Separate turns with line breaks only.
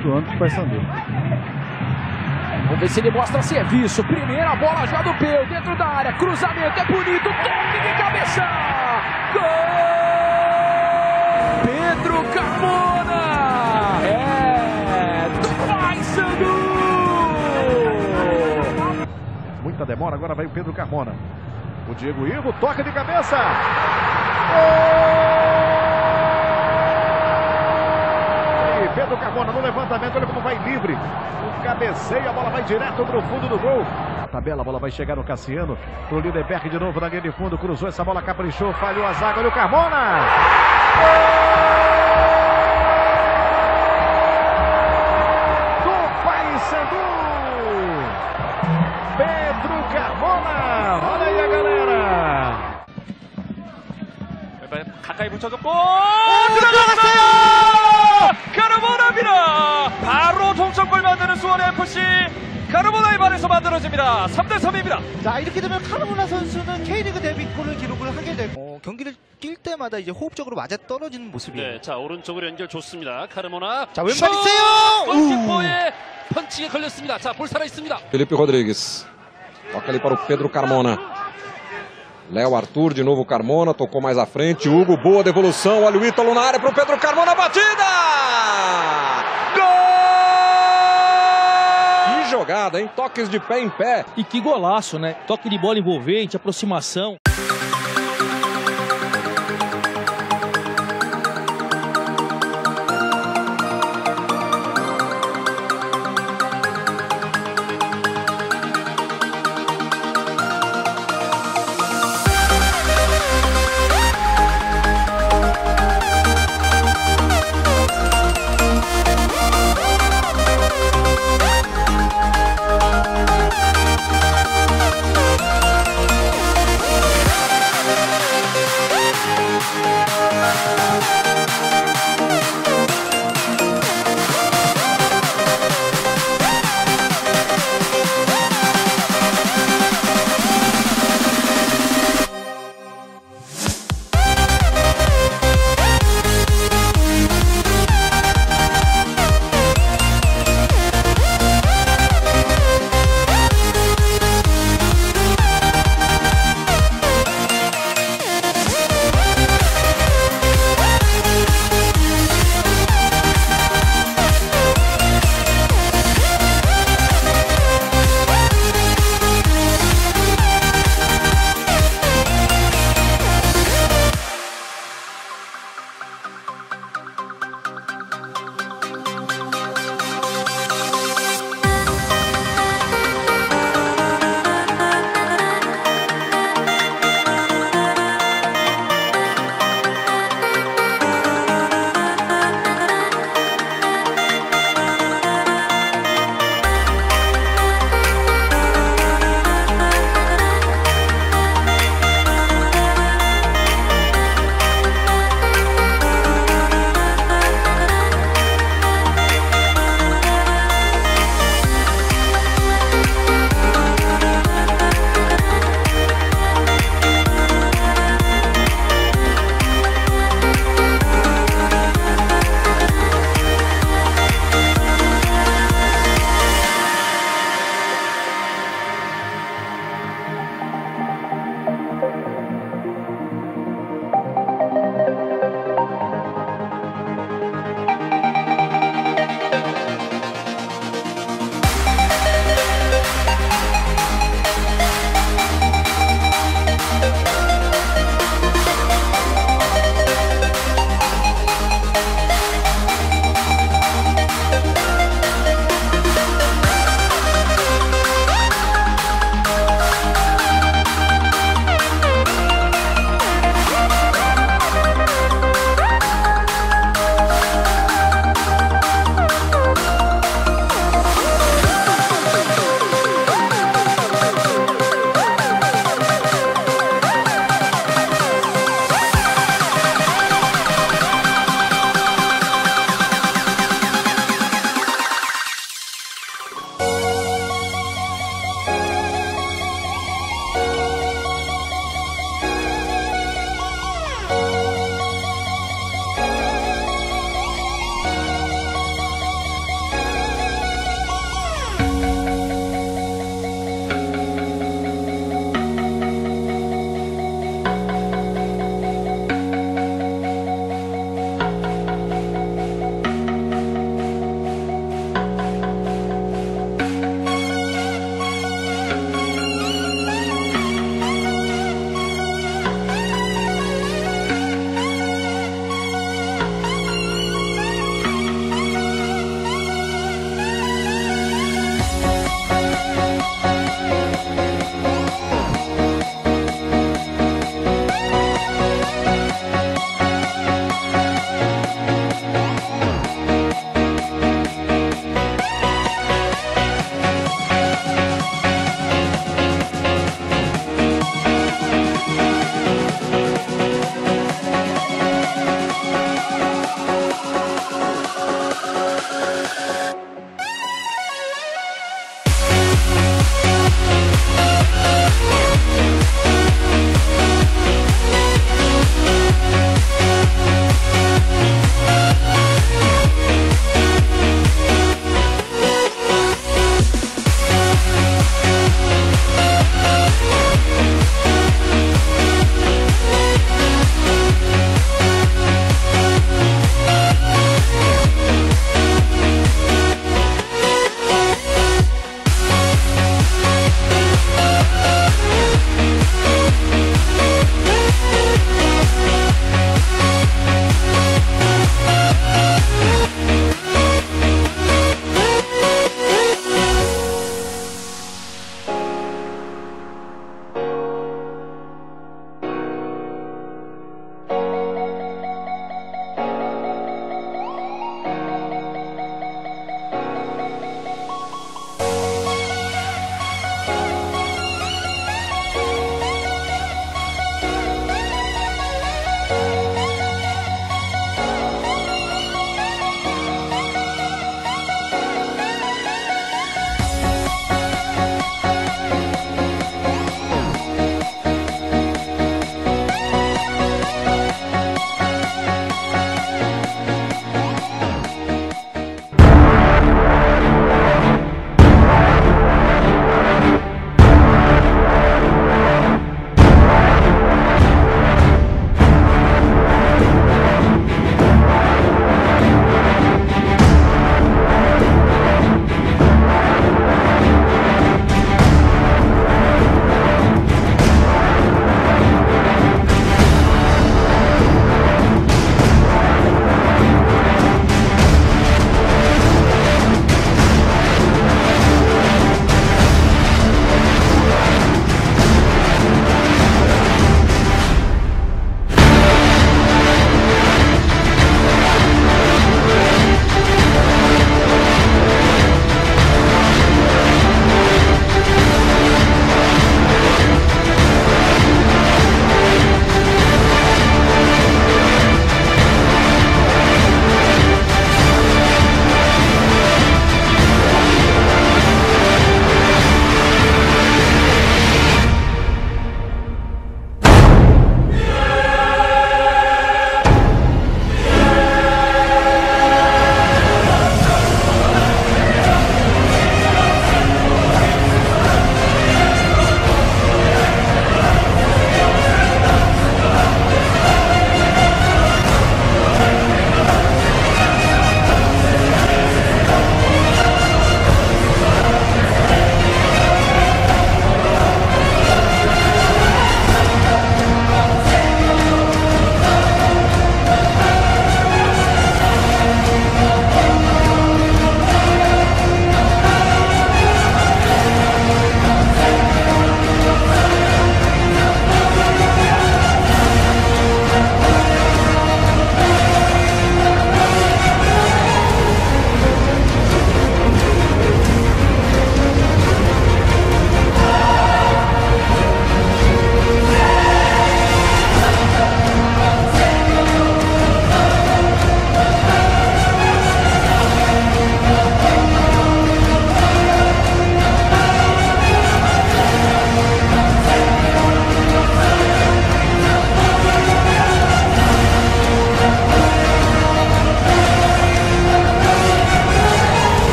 atuando para o Paysandu.
Vamos ver se ele mostra serviço. Primeira bola já do Peu, dentro da área. Cruzamento é bonito. Toque de cabeça. Gol! Pedro Carmona. É do Paysandu.
Muita demora, agora vai o Pedro Carmona. O Diego Ivo, toca de cabeça. E Pedro Carmona no levantamento, olha como vai livre. Um cabeceio, a bola vai direto para o fundo do gol. A tabela, a bola vai chegar no Cassiano. O Lindenberg de novo na linha de fundo, cruzou essa bola, caprichou, falhou a zaga, olha o Carmona. Do Paysandu. Pedro Carmona. Olha aí a galera.
가까이 붙여줬고 들어갔어요! 카르보나입니다. 바로 동점골 만드는 수원FC. 카르보나의 발에서 만들어집니다. 3대3입니다.
자, 이렇게 되면 카르보나 선수는 K리그 데뷔골을 기록을 하게 되고 경기를 뛸 때마다 이제 호흡적으로 맞아 떨어지는 모습이에요.
네, 자 오른쪽으로 연결 좋습니다. 카르모나.
자, 왼발 있어요.
골키퍼의 펀치에 걸렸습니다. 자, 볼 살아 있습니다.
Felipe Rodrigues. Toca ali para o Pedro Carmona. Léo Arthur, de novo Carmona, tocou mais à frente. Hugo, boa devolução. Olha o Ítalo na área para o Pedro Carmona, batida! Gol! Que jogada, hein? Toques de pé em pé.
E que golaço, né? Toque de bola envolvente, aproximação.